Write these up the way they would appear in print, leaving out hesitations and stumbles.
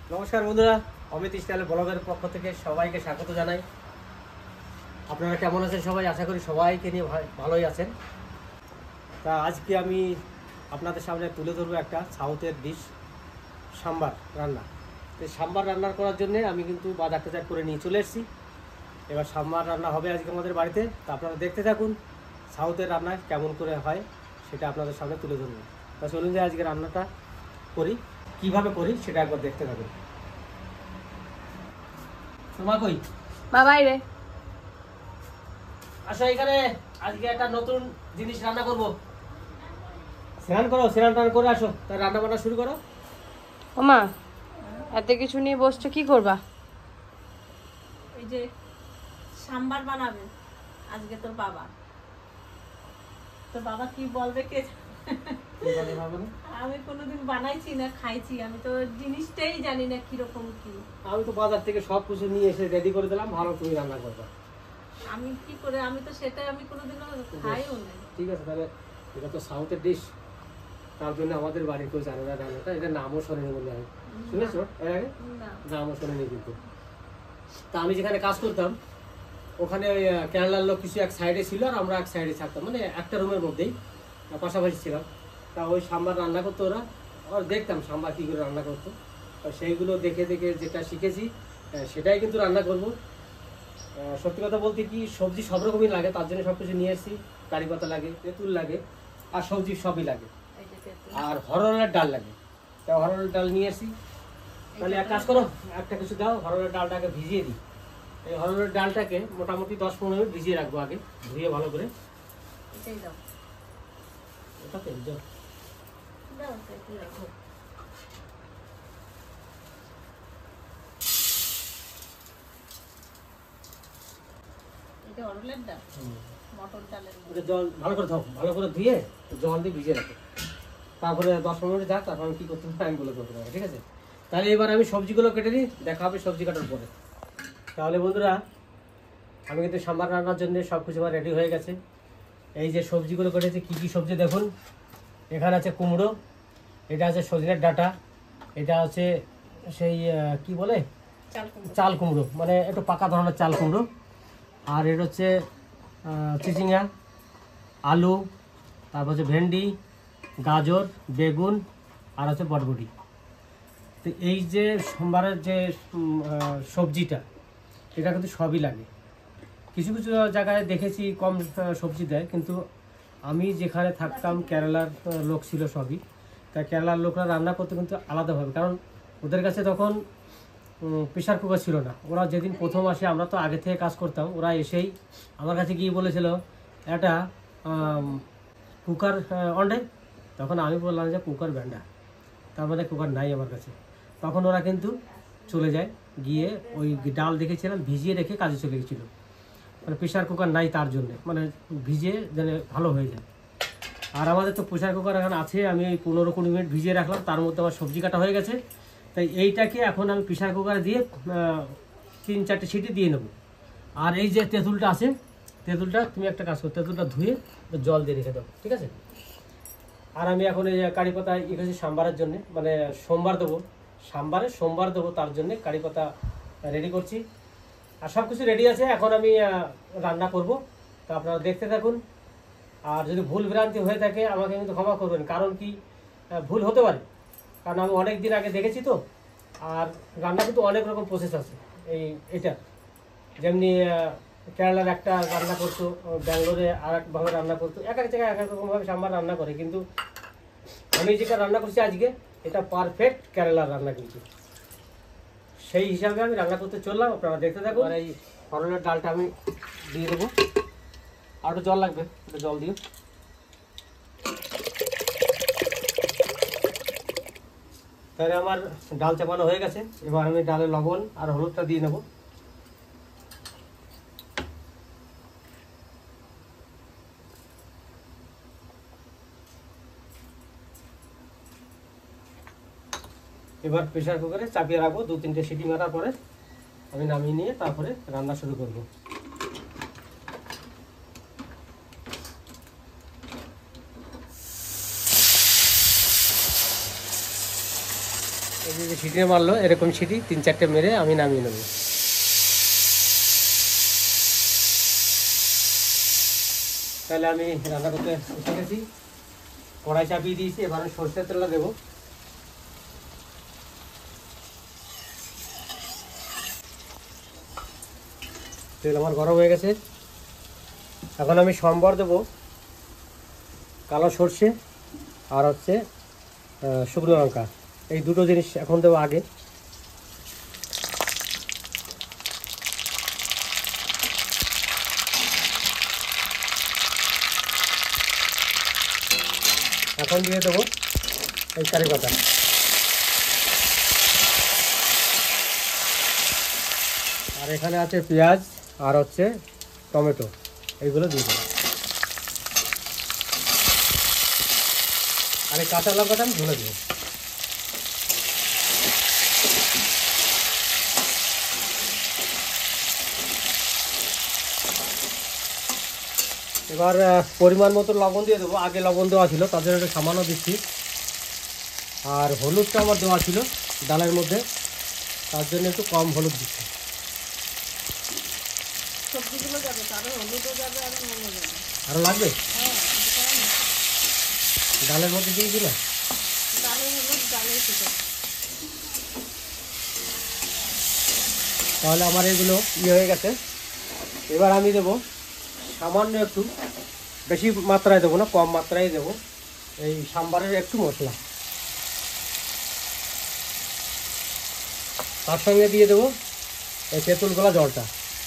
নমস্কার বন্ধুরা, অমিত স্টাইল ব্লগের পক্ষ থেকে সবাইকে স্বাগত জানাই। আপনারা কেমন আছেন সবাই? আশা করি সবাইকে নিয়ে ভালোই আছেন। তা আজকে আমি আপনাদের সামনে তুলে ধরবো একটা সাউথের ডিশ, সাম্বার রান্না। তো সাম্বার রান্না করার জন্য আমি কিন্তু বাজার টাজার করে নিয়ে চলে এসেছি। এবার সাম্বার রান্না হবে আজকে আমাদের বাড়িতে। তা আপনারা দেখতে থাকুন সাউথের রান্না কেমন করে হয় সেটা আপনাদের সামনে তুলে ধরবো। তা চলুন যে আজকে রান্নাটা করি, কিভাবে করি সেটা একবার দেখতে থাকুন। তোমার কই বাবাই রে, আসো এখানে। আজকে একটা নতুন জিনিস রান্না করব। স্নান করো, স্নান টান করে আসো, তাই রান্না বান্না শুরু করো। ওমা এত কিছু নিয়ে বসছো, কি করবা? এই যে সাম্বার বানাবে আজকে তোর বাবা কি বলবে কে আমি কোনোদিন বানাইছি না, খাইছি, আমি তো জিনিসটাই জানি না কিরকম কি। আমি তো বাজার থেকে সব কিছু নিয়ে এসে রেডি করে দিলাম, ভালো তুমি রান্না করবা। আমি কি করে, আমি তো সেটা আমি কোনোদিনও খাইও না। ঠিক আছে, তাহলে এটা তো সাউথের ডিশ, তার জন্য আমাদের বাড়ি কেউ জানে না রান্নাটা। এটা নামও শোনেনি বলে আমি শুনেছো এর আগে? নামও শোনেনি কিন্তু। তা আমি যেখানে কাজ করতাম ওখানে ওই কেরালার লোক কিছু এক সাইডে ছিল আর আমরা এক সাইডে থাকতাম, মানে একটা রুমের মধ্যেই পাশাপাশি ছিলাম। তা ওই সাম্বার রান্না করতো ওরা, আর দেখতাম সাম্বার কী করে রান্না করতো। সেইগুলো দেখে দেখে যেটা শিখেছি সেটাই কিন্তু রান্না করব। সত্যি কথা বলতে কি, সবজি সব রকমই লাগে, তার জন্য সব কিছু নিয়ে এসেছি। কারি পাতা লাগে, তেঁতুল লাগে, আর সবজি সবই লাগে, আর হরড়ের ডাল লাগে। তা হরড়ের ডাল নিয়ে এসেছি। তাহলে এক কাজ করো, একটা কিছু দাও, হরড়ের ডালটাকে ভিজিয়ে দিই। এই হরড়ের ডালটাকে মোটামুটি 10-15 মিনিট ভিজিয়ে রাখবো আগে, ধুয়ে ভালো করে। এটাই দাও, ওটাতে যাও। দাও একটু রাখো। এটা অরলের ডাল, মটর ডালের ওটা জল ভালো করে দাও, ভালো করে ধুয়ে জল দিয়ে ভিজিয়ে রাখো। তারপরে 10-15 মিনিট যাক, তারপর আমি কী করতে হবে আমি বলে করতে পারবো, ঠিক আছে? তাহলে এবার আমি সবজিগুলো কেটে নিই, দেখা হবে সবজি কাটার পরে। তাহলে বন্ধুরা, আমি কিন্তু সাম্বার রান্নার জন্য সব কিছু আমার রেডি হয়ে গেছে। এই যে সবজিগুলো কেটেছি, কী কী সবজি দেখুন। এখানে আছে কুমড়ো, এটা আছে সজনের ডাঁটা, এটা আছে সেই কি বলে চাল কুমড়ো, মানে একটু পাকা ধরনের চাল কুমড়ো। আর এটা হচ্ছে চিচিঙ্গা, আলু, তারপর হচ্ছে ভেন্ডি, গাজর, বেগুন, আর হচ্ছে বটবটি। তো এই যে সোমবারের যে সবজিটা, এটা কিন্তু সবই লাগে। কিছু কিছু জায়গায় দেখেছি কম সবজি দেয়, কিন্তু আমি যেখানে থাকতাম কেরালার লোক ছিল সবই। তা কেরালার লোকরা রান্না করতে কিন্তু আলাদাভাবে, কারণ ওদের কাছে তখন প্রেশার কুকার ছিল না। ওরা যেদিন প্রথম আসে, আমরা তো আগে থেকে কাজ করতাম, ওরা এসেই আমার কাছে গিয়ে বলেছিল একটা কুকার অন্ডে। তখন আমি বললাম যে কুকার ব্যান্ডা, তার মানে কুকার নাই আমার কাছে। তখন ওরা কিন্তু চলে যায়, গিয়ে ওই ডাল দেখেছিলাম ভিজিয়ে রেখে কাজে চলে গেছিলো। মানে প্রেশার কুকার নাই তার জন্যে, মানে ভিজে যেন ভালো হয়ে যায়। আর আমাদের তো প্রেশার কুকার এখন আছে, আমি ওই 15-20 মিনিট ভিজিয়ে রাখলাম, তার মধ্যে আমার সবজি কাটা হয়ে গেছে। তাই এইটাকে এখন আমি প্রেশার কুকারে দিয়ে 3-4টে সিটি দিয়ে নেবো। আর এই যে তেঁতুলটা আছে, তেঁতুলটা তুমি একটা কাজ করো, তেঁতুলটা ধুয়ে জল দিয়ে রেখে দাও, ঠিক আছে? আর আমি এখন এই কারি পাতা এখানে সাম্বারের জন্যে, মানে সোমবার দেবো, সোমবার দেবো, তার জন্যে কারি পাতা রেডি করছি। আর সব কিছু রেডি আছে, এখন আমি রান্না করব। তো আপনারা দেখতে থাকুন। আর যদি ভুল ভ্রান্তি হয়ে থাকে আমাকে কিন্তু ক্ষমা করবেন, কারণ কি ভুল হতে পারে, কারণ আমি অনেক দিন আগে দেখেছি তো। আর রান্না কিন্তু অনেক রকম প্রসেস আছে। এটা যেমনি কেরালার একটা রান্না করতো, ব্যাঙ্গালোরে আর একভাবে রান্না করতো, এক এক জায়গায় এক এক রকমভাবে সাম্বার রান্না করে। কিন্তু আমি যেটা রান্না করছি আজকে, এটা পারফেক্ট কেরালার রান্না কিন্তু। সেই হিসাবে আমি রান্না করতে চললাম, আপনারা দেখতে থাকুন। আর এই হরড়ের ডালটা আমি দিয়ে দেবো, আর একটু জল লাগবে, একটু জল দিও। তাহলে আমার ডাল চাপানো হয়ে গেছে। এবার আমি ডালে লবণ আর হলুদটা দিয়ে নেব। এবার প্রেশার কুকারে চাপিয়ে রাখবো, 2-3টে সিটি মারার পরে আমি নামিয়ে নিয়ে তারপরে রান্না শুরু করব। এই যে সিটি মারলো, এরকম সিটি 3-4টে মেরে আমি নামিয়ে নেবো। তাহলে আমি রান্না করতে এসে গেছি, কড়াই চাপিয়ে দিয়েছি। এবার আমি সরষের তেলটা দেবো। তেল আমার গরম হয়ে গেছে। এখন আমি সম্বর দেবো, কালো সর্ষে আর হচ্ছে শুকনো লঙ্কা, এই দুটো জিনিস এখন দেবো আগে। এখন দিয়ে দেবো এই কারি পাতা, আর এখানে আছে পেঁয়াজ আর হচ্ছে টমেটো, এইগুলো দিয়ে দেবো। আর এই কাঁচা লঙ্কাটা আমি ধুলে দেবো। এবার পরিমাণ মতো লবণ দিয়ে দেবো। আগে লবণ দেওয়া ছিল, তার জন্য একটু সামান্য দিচ্ছি। আর হলুদটা আমার দেওয়া ছিল ডালের মধ্যে, তার জন্য একটু কম হলুদ দিচ্ছি। সবজিগুলো যাবে, তারও হলুদও যাবে আর নুনও যাবে। আরও লাগবে? হ্যাঁ, ডালের মধ্যে দিয়ে দিলে ডালের হলুদ ডালেই শুধু। তাহলে আমার এগুলো হয়ে গেছে। এবার আমি দেবো সামান্য একটু, বেশি মাত্রায় দেবো না, কম মাত্রায় দেবো এই সাম্বারের একটু মশলা। তার সঙ্গে দিয়ে দেবো এই তেঁতুল গোলা জলটা।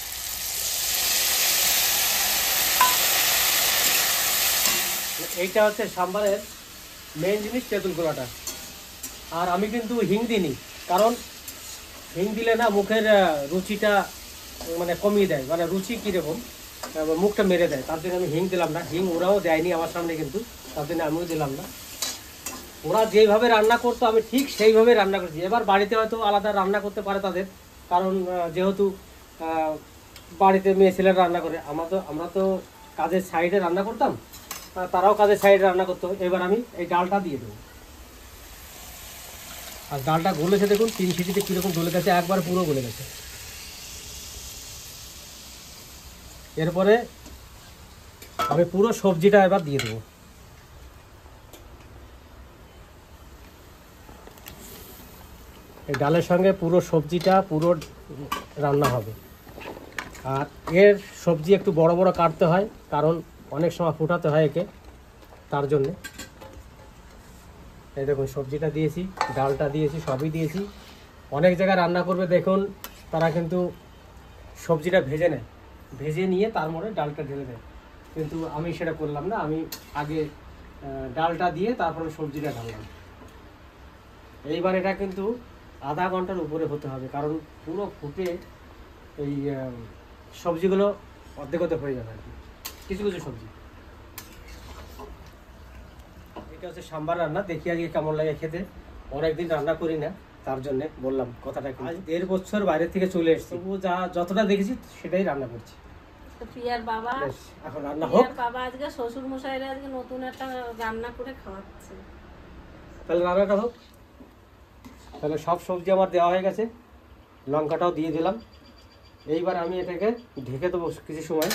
এইটা হচ্ছে সাম্বারের মেন জিনিস, তেঁতুল গোলাটা। আর আমি কিন্তু হিং দিইনি, কারণ হিং দিলে না মুখের রুচিটা মানে কমিয়ে দেয়, মানে রুচি কীরকম মুখটা মেরে দেয়, তার জন্য আমি হিং দিলাম না। হিং ওরাও দেয়নি আমার সামনে, কিন্তু তার জন্য আমিও দিলাম না। ওরা যেইভাবে রান্না করতো আমি ঠিক সেইভাবে রান্না করছি। এবার বাড়িতে হয়তো আলাদা রান্না করতে পারে তাদের, কারণ যেহেতু বাড়িতে মেয়ে ছেলেরা রান্না করে, আমরা তো কাজের সাইডে রান্না করতাম, তারাও কাজের সাইডে রান্না করতো। এবার আমি এই ডালটা দিয়ে দেবো। আর ডালটা গলেছে দেখুন, 3 সিটিতে কীরকম গলে গেছে, একবার পুরো গলে গেছে। এরপরে আমি পুরো সবজিটা এবার দিয়ে দেবো। এই ডালের সঙ্গে পুরো সবজিটা পুরো রান্না হবে। আর এর সবজি একটু বড় বড় কাটতে হয়, কারণ অনেক সময় ফুটাতে হয় একে, তার জন্যে। এই দেখুন সবজিটা দিয়েছি, ডালটা দিয়েছি, সবই দিয়েছি। অনেক জায়গায় রান্না করবে দেখুন, তারা কিন্তু সবজিটা ভেজে নেয়, ভেজে নিয়ে তার মধ্যে ডালটা ঢেলে দেয়, কিন্তু আমি সেটা করলাম না। আমি আগে ডালটা দিয়ে তারপরে সবজিটা ঢাললাম। এইবার এটা কিন্তু আধা ঘন্টার উপরে হতে হবে, কারণ পুরো ফুটে এই সবজিগুলো অর্ধেক অর্ধেক হয়ে যাবে আর কি, কিছু কিছু সবজি। এটা হচ্ছে সাম্বার রান্না, দেখি আজকে কেমন লাগে খেতে। অনেকদিন রান্না করি না, তার জন্য বললাম কথাটা। আজ 1.5 বছর বাইরে থেকে চলে এসেছি, তবু যতটা দেখেছি সেটাই রান্না করছি। তো প্রিয়ার বাবা, এখন রান্না হোক। প্রিয়ার বাবা আজকে শ্বশুর মশাইরা আজকে নতুন একটা রান্না করে খাওয়াচ্ছে। তাহলে রান্নাটা হোক। তাহলে সব সবজি আমার দেওয়া হয়ে গেছে, লঙ্কাটাও দিয়ে দিলাম। এইবার আমি এটাকে ঢেকে দেবো কিছু সময়।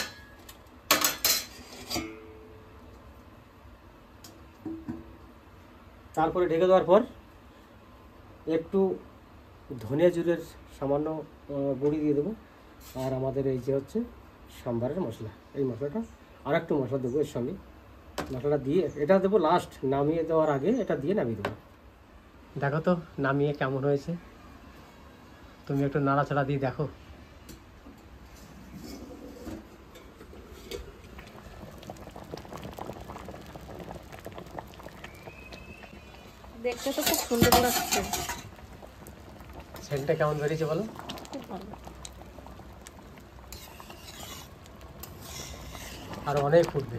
তারপরে ঢেকে দেওয়ার পর একটু ধনিয়া জিরের সামান্য গুঁড়ি দিয়ে দেবো। আর আমাদের এই যে হচ্ছে সাম্বারের মশলা, এই মশলাটা আর একটু মশলা দেবো এর সঙ্গে। মশলাটা দিয়ে এটা দেবো লাস্ট, নামিয়ে দেওয়ার আগে এটা দিয়ে নামিয়ে দেবো। দেখো তো নামিয়ে কেমন হয়েছে, তুমি একটু নাড়াচাড়া দিয়ে দেখো। দেখতে তো খুব সুন্দর লাগছে। সেন্টটা কেমন বেরিয়েছে বলো? খুব ভালো। আর অনেক ফুটবে।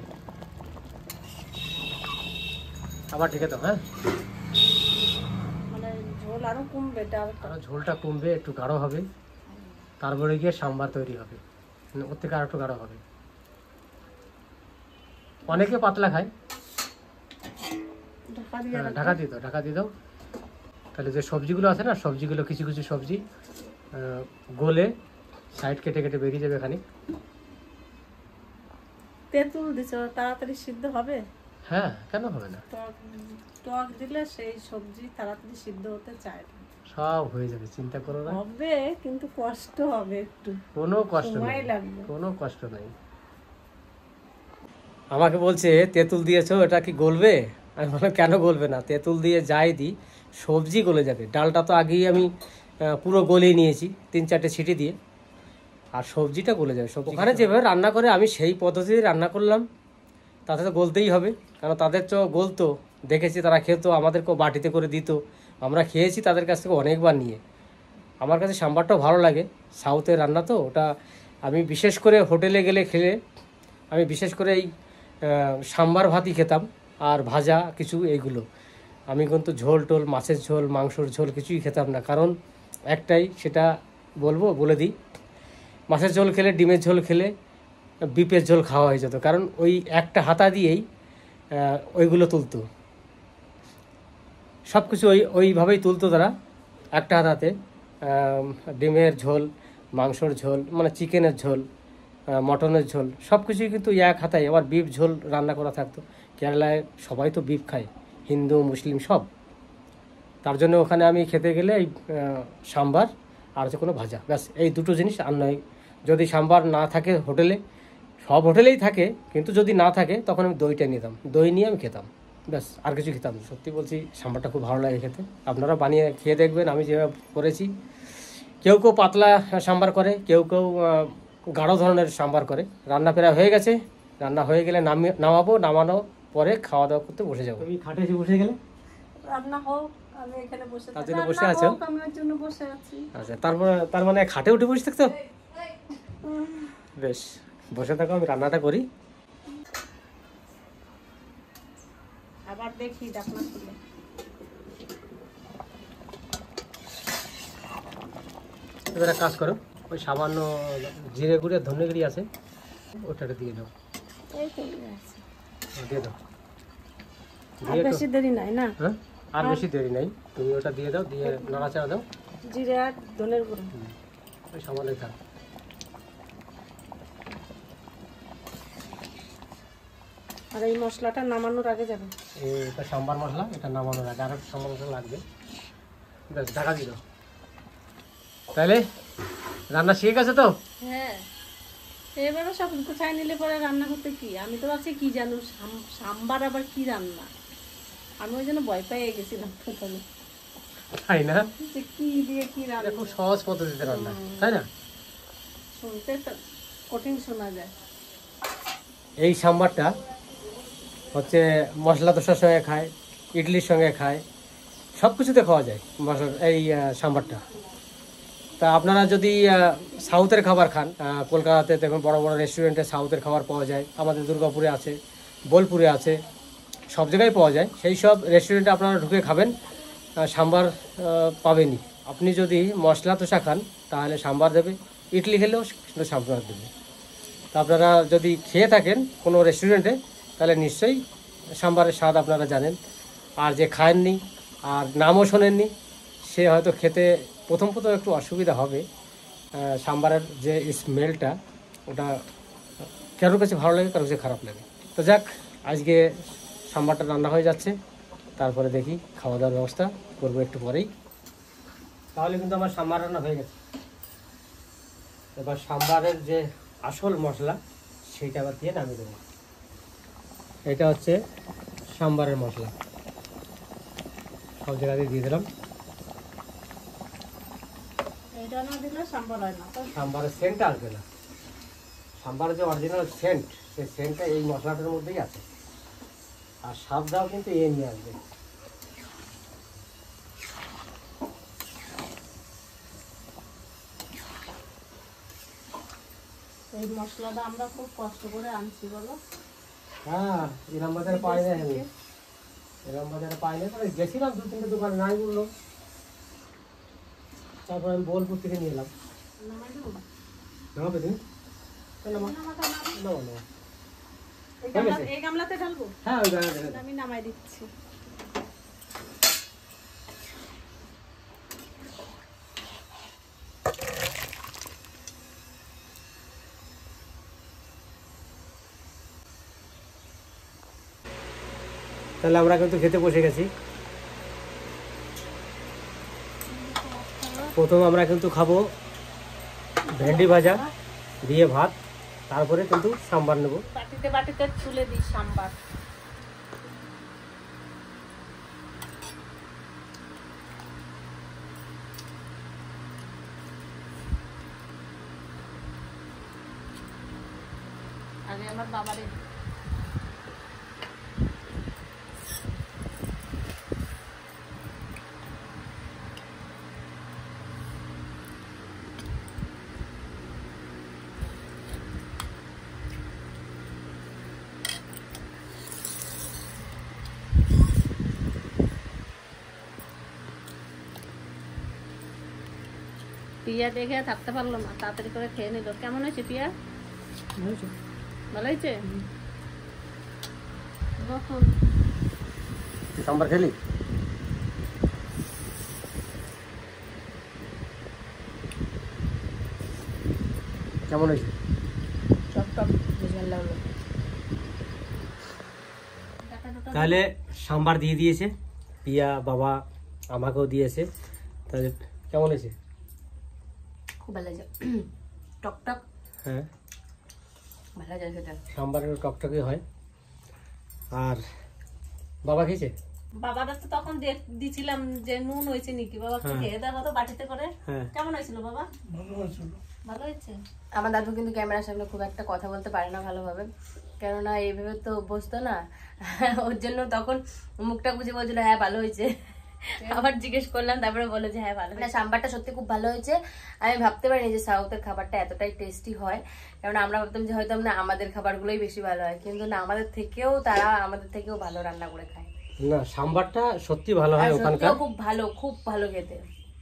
আবার ঢেকে দাও। হ্যাঁ, মানে ঝোল আরো কমবে, ডাল আরো ঝোলটা কমবে, একটু গাঢ় হবে, তারপরে গিয়ে সাম্বার তৈরি হবে, ওর থেকে আর একটু গাঢ় হবে। অনেকে পাতলা খায়। ঢাকা দিয়ে ঢাকা দিয়ে দাও, ঢাকা দিয়ে দাও। তাহলে যে সবজিগুলো আছে না, সবজিগুলো কিছু কিছু সবজি গলে সাইড কেটে কেটে বেরিয়ে যাবে এখানে। তেঁতুল দিছো, তাড়াতাড়ি সিদ্ধ হবে? হ্যাঁ, কেন হবে না? টক টক দিলে সেই সবজি তাড়াতাড়ি সিদ্ধ হতে চায় না। সব হয়ে যাবে, চিন্তা করো না। হবে কিন্তু কষ্ট হবে একটু, কোনো কষ্ট সময় নেই, লাগবে। কোনো কষ্ট নেই। আমাকে বলছে তেঁতুল দিয়েছো, এটা কি গলবে? আমি বললাম কেন গলবে না, তেঁতুল দিয়ে যাই দিই সবজি গলে যাবে। ডালটা তো আগেই আমি পুরো গলিয়ে নিয়েছি 3-4টে সিটি দিয়ে, আর সবজিটা গলে যাবে। সবজি ওখানে যেভাবে রান্না করে আমি সেই পদ্ধতিতে রান্না করলাম, তাতে তো গলতেই হবে, কারণ তাদের তো গলতো, দেখেছি তারা খেতো, আমাদেরকেও বাটিতে করে দিত, আমরা খেয়েছি তাদের কাছ থেকে অনেকবার নিয়ে। আমার কাছে সাম্বারটাও ভালো লাগে, সাউথের রান্না তো ওটা। আমি বিশেষ করে হোটেলে গেলে খেলে আমি বিশেষ করে এই সাম্বার ভাতই খেতাম, আর ভাজা কিছু এইগুলো। আমি কিন্তু ঝোল টোল, মাছের ঝোল, মাংসর ঝোল কিছুই খেতাম না, কারণ একটাই, সেটা বলে দিই, মাছের ঝোল খেলে, ডিমের ঝোল খেলে বিপের ঝোল খাওয়া হয়ে যেত, কারণ ওই একটা হাতা দিয়েই ওইগুলো তুলতো, সব কিছু ওইভাবেই তুলতো তারা একটা হাতাতে। ডিমের ঝোল, মাংসর ঝোল, মানে চিকেনের ঝোল, মটনের ঝোল, সব কিছুই কিন্তু এক হাতায়। আবার বিফ ঝোল রান্না করা থাকতো। কেরালায় সবাই তো বিফ খায়, হিন্দু মুসলিম সব। তার জন্য ওখানে আমি খেতে গেলে এই সাম্বার আর হচ্ছে কোনো ভাজা, ব্যাস এই দুটো জিনিস। আর নয়, যদি সাম্বার না থাকে হোটেলে, সব হোটেলেই থাকে, কিন্তু যদি না থাকে তখন আমি দইটা নিতাম, দই নিয়ে আমি খেতাম, ব্যাস আর কিছু খেতাম না। সত্যি বলছি, সাম্বারটা খুব ভালো লাগে খেতে। আপনারা বানিয়ে খেয়ে দেখবেন আমি যেভাবে করেছি। কেউ কেউ পাতলা সাম্বার করে, কেউ কেউ গাঢ় ধরনের সাম্বার করে। রান্না প্রায় হয়ে গেছে, রান্না হয়ে গেলে নামাবো, নামানো পরে খাওয়া দাওয়া করতে বসে যাবো। তুমি খাটে এসে বসে গেলে, রান্না হোক, আমি এখানে বসে তার থাকি। জন্য বসে রান্না আছো? হোক, আমি ওর জন্য বসে আছি। আচ্ছা, তার মানে খাটে উঠে বসে থাকতো? বেশ, বসে থাকো, আমি রান্নাটা করি। আবার দেখি ঢাকনা খুলে। এবার এক কাজ করো, ওই সামান্য জিরে গুঁড়ি আর ধনে গুঁড়ি আছে, ওটাটা দিয়ে দাও। এই তো আছে। দিয়ে দাও, আর বেশি দেরি নাই না? হ্যাঁ, আর বেশি দেরি নাই, তুমি ওটা দিয়ে দাও, দিয়ে নাড়াচাড়া দাও। জিরে আর ধনের গুঁড়ো ওই সামান্যই থাক। আর এই মশলাটা নামানোর আগে যাবে। এটা সাম্বার মশলা, এটা নামানোর আগে আর একটা সাম্বার মশলা লাগবে। ব্যাস, ঢাকা দিল। তাহলে রান্না শিখে গেছে তো? হ্যাঁ, এবারে সব গুছাই নিলে পরে রান্না করতে কি, আমি তো ভাবছি কি জানো সাম্বার আবার কি রান্না, আমি ওই জন্য ভয় পেয়ে গেছিলাম প্রথমে, তাই না? যে কি দিয়ে কি রান্না। খুব সহজ পদ্ধতিতে রান্না, তাই না? শুনতে তো কঠিন শোনা যায়। এই সাম্বারটা হচ্ছে মশলা দোসার সঙ্গে খায়, ইডলির সঙ্গে খায়, সব কিছুতে খাওয়া যায় মশলা এই সাম্বারটা। তা আপনারা যদি সাউথের খাবার খান, কলকাতাতে দেখুন বড় বড় রেস্টুরেন্টে সাউথের খাবার পাওয়া যায়, আমাদের দুর্গাপুরে আছে, বোলপুরে আছে, সব জায়গায় পাওয়া যায়। সেই সব রেস্টুরেন্টে আপনারা ঢুকে খাবেন, সাম্বার পাবেনই। আপনি যদি মশলা দোসা খান তাহলে সাম্বার দেবে, ইডলি খেলেও কিন্তু সাম্বার দেবে। তা আপনারা যদি খেয়ে থাকেন কোনো রেস্টুরেন্টে, তাহলে নিশ্চয়ই সাম্বারের স্বাদ আপনারা জানেন। আর যে খাননি আর নামও শোনেননি, সে হয়তো খেতে প্রথম একটু অসুবিধা হবে। সাম্বারের যে স্মেলটা, ওটা কারোর কাছে ভালো লাগে, কারোর কাছে খারাপ লাগে। তো যাক, আজকে সাম্বারটা রান্না হয়ে যাচ্ছে, তারপরে দেখি খাওয়া দাওয়ার ব্যবস্থা করবো একটু পরেই। তাহলে কিন্তু আমার সাম্বার রান্না হয়ে গেছে। এবার সাম্বারের যে আসল মশলা, সেইটা আবার দিয়ে নামিয়ে দেবো। এটা হচ্ছে সাম্বারের মশলা, সব জায়গাতে দিয়ে দিলাম। এটা না দিলে সাম্বার হয় না। সাম্বারের সেন্টটা আসবে না, সাম্বারের যে অরিজিনাল সেন্ট, সেই সেন্টটা এই মশলাটার মধ্যেই আছে। আর স্বাদটাও কিন্তু এ নিয়ে আসবে। এই মশলাটা আমরা খুব কষ্ট করে আনছি বলো। হ্যাঁ, এরম বাজারে পাই না, আমি এরম বাজারে পাই না। তবে গেছিলাম 2-3টে দোকানে, নাই বললো। তারপর আমি বোলপুর থেকে নিয়ে এলাম। নামাই দেবো? নামাবে তুমি? এই গামলাতে ঢালবো? হ্যাঁ, ওই গামলাতে। আমি নামাই দিচ্ছি। তাহলে আমরা কিন্তু খেতে বসে গেছি। প্রথম আমরা কিন্তু খাবো ভেন্ডি ভাজা দিয়ে ভাত, তারপরে কিন্তু সাম্বার নেব। বাটিতে বাটিতে তুলে দিই সাম্বার। আগে আমার বাবারে পিয়া দেখে থাকতে পারলো না, তাড়াতাড়ি করে খেয়ে নিল। কেমন হয়েছে পিয়া? ভালো হয়েছে? কখন সাম্বার খেলি? কেমন হয়েছে? তাহলে সাম্বার দিয়ে দিয়েছে পিয়া, বাবা আমাকেও দিয়েছে। তাহলে কেমন হয়েছে? খুব ভালো লাগে, টক টক। হ্যাঁ, ভালো লাগে সেটা। সাম্বারের টকটকে হয়। আর বাবা খেয়েছে? বাবারা তো তখন দিছিলাম যে নুন হয়েছে নাকি, বাবা একটু খেয়ে দেখো তো বাটিতে করে। হ্যাঁ, কেমন হয়েছিল বাবা? ভালো হয়েছে। আমার দাদু কিন্তু ক্যামেরার সামনে খুব একটা কথা বলতে পারে না ভালোভাবে, কেননা এইভাবে তো বসতো না। ওর জন্য তখন মুখটা বুঝে বলছিল হ্যাঁ ভালো হয়েছে। আবার জিজ্ঞেস করলাম, তারপরে বললো যে হ্যাঁ ভালো। না, সাম্বারটা সত্যি খুব ভালো হয়েছে। আমি ভাবতে পারিনি যে সাউথের খাবারটা এতটাই টেস্টি হয়, কারণ আমরা ভাবতাম যে হয়তো না আমাদের খাবারগুলোই বেশি ভালো হয়, কিন্তু না, আমাদের থেকেও ভালো রান্না করে খায়। না, সাম্বারটা সত্যি ভালো হয় ওখানকার, খুব ভালো খেতে।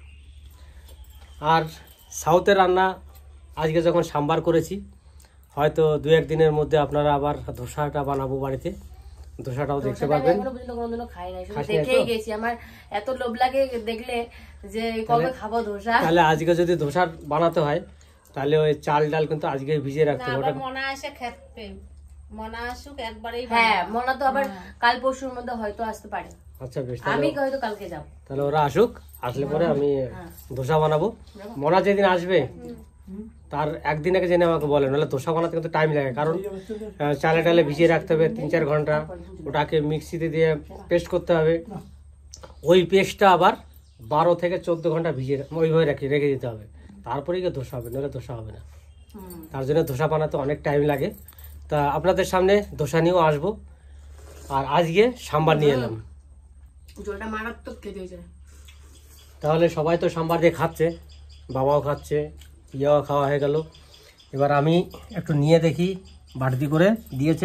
আর সাউথের রান্না আজকে যখন সাম্বার করেছি, হয়তো 2-1 দিনের মধ্যে আপনারা আবার ধোসাটা বানাবো বাড়িতে, ধোসাটাও দেখতে পাবেন। এখনো পর্যন্ত কোনোদিনও খাই নাই, শুধু দেখেই গেছি। আমার এত লোভ লাগে দেখলে যে কবে খাবো ধোসা। তাহলে আজকে যদি ধোসা বানাতে হয়, তাহলে ওই চাল ডাল কিন্তু আজকে ভিজিয়ে রাখতে হবে। আবার মনে আসে খেতে, মনে আসুক একবারেই। হ্যাঁ, মনা তো আবার কাল পরশুর মধ্যে হয়তো আসতে পারে। আচ্ছা বেশ, আমি হয়তো কালকে যাব। তাহলে ওরা আসুক, আসলে পরে আমি ধোসা বানাবো। মনা যেদিন আসবে তার একদিন আগে জেনে আমাকে বলেন, নাহলে ধোসা বানাতে কিন্তু টাইম লাগে, কারণ চালে ডালে ভিজিয়ে রাখতে হবে 3-4 ঘন্টা, ওটাকে মিক্সিতে দিয়ে পেস্ট করতে হবে। ওই পেস্টটা আবার 12 থেকে 14 ঘন্টা ভিজিয়ে ওইভাবে রেখে দিতে হবে, তারপরেই গিয়ে ধোসা হবে, নাহলে ধোসা হবে না। তার জন্য ধোসা বানাতে অনেক টাইম লাগে। তা আপনাদের সামনে ধোসা নিয়েও আসবো, আর আজকে সাম্বার নিয়ে এলাম। জলটা মারাত্মক খেতে হয়েছে। তাহলে সবাই তো সাম্বার দিয়ে খাচ্ছে, বাবাও খাচ্ছে, পিয়াও খাওয়া হয়ে গেল। এবার আমি একটু নিয়ে দেখি, বাড়তি করে দিয়েছে।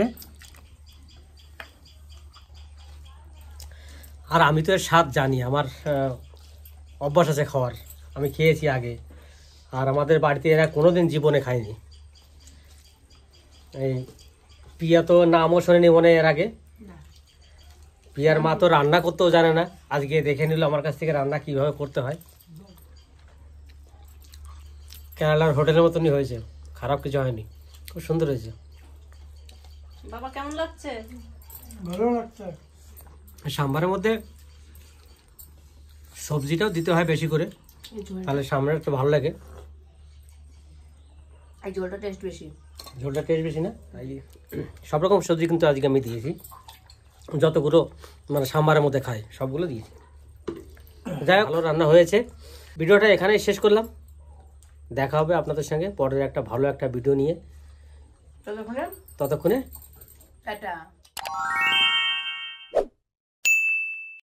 আর আমি তো এর স্বাদ জানি, আমার অভ্যাস আছে খাওয়ার, আমি খেয়েছি আগে। আর আমাদের বাড়িতে এরা কোনোদিন জীবনে খায়নি। এই পিয়া তো নামও শোনেনি মনে এর আগে। পিয়ার মা তো রান্না করতেও জানে না, আজকে দেখে নিল আমার কাছ থেকে রান্না কিভাবে করতে হয়। কেরালার হোটেলের মতনই হয়েছে, খারাপ কিছু হয়নি, খুব সুন্দর হয়েছে। বাবা কেমন লাগছে? ভালো লাগছে। সাম্বারের মধ্যে সবজিটাও দিতে হয় বেশি করে, তাহলে সামনে একটু ভালো লাগে। এই ঝোলটা টেস্ট বেশি, ঝোলটা টেস্ট বেশি না, তাই সব রকম সবজি কিন্তু আজকে আমি দিয়েছি, যতগুলো মানে সাম্বারের মধ্যে খাই সবগুলো দিয়েছি। যাই হোক, ভালো রান্না হয়েছে। ভিডিওটা এখানেই শেষ করলাম, দেখা হবে আপনাদের সঙ্গে পরের একটা ভালো একটা ভিডিও নিয়ে। ততক্ষণে টাটা।